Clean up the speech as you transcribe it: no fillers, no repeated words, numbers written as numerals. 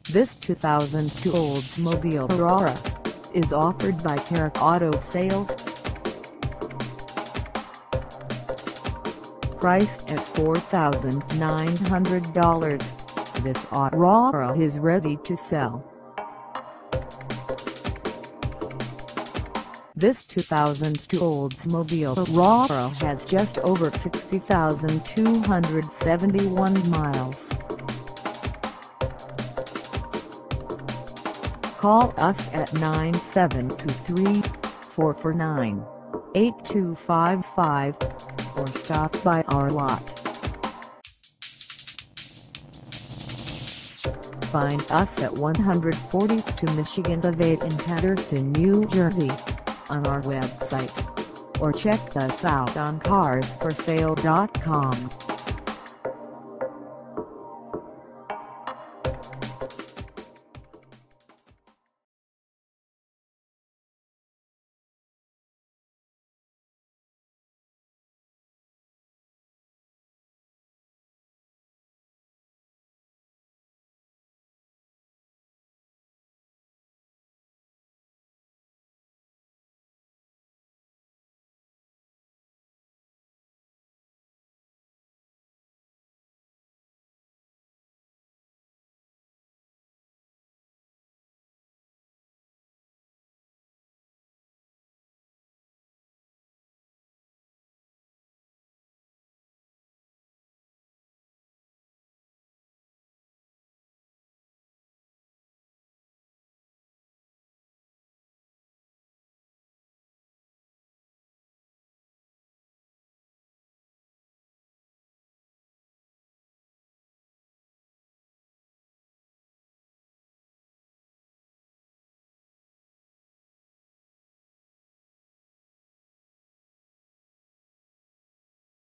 This 2002 Oldsmobile Aurora is offered by HARREK Auto Sales. Priced at $4,900, this Aurora is ready to sell. This 2002 Oldsmobile Aurora has just over 60,271 miles. Call us at 972-3-449-8255 or stop by our lot. Find us at 142 Michigan Ave in Paterson, New Jersey, on our website, or check us out on carsforsale.com.